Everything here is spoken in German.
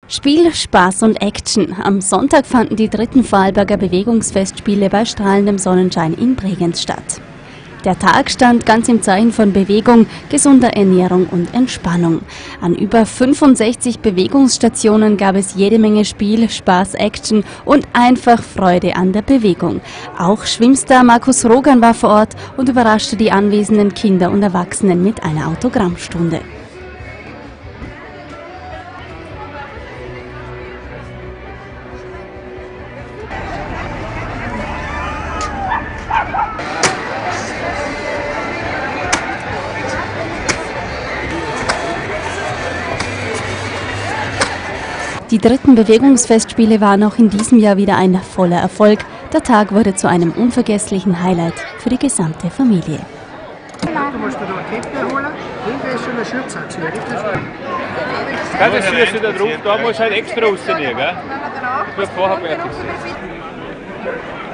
Spiel, Spaß und Action. Am Sonntag fanden die 3. Vorarlberger Bewegungsfestspiele bei strahlendem Sonnenschein in Bregenz statt. Der Tag stand ganz im Zeichen von Bewegung, gesunder Ernährung und Entspannung. An über 65 Bewegungsstationen gab es jede Menge Spiel, Spaß, Action und einfach Freude an der Bewegung. Auch Schwimmstar Markus Rogan war vor Ort und überraschte die anwesenden Kinder und Erwachsenen mit einer Autogrammstunde. Die 3. Bewegungsfestspiele waren auch in diesem Jahr wieder ein voller Erfolg. Der Tag wurde zu einem unvergesslichen Highlight für die gesamte Familie. Du musst dir da eine Kette holen, hinten ist schon ein Schutz dazu. Das ist wieder drauf, da musst du halt extra rausnehmen, gell? Das wird vorher fertig sein.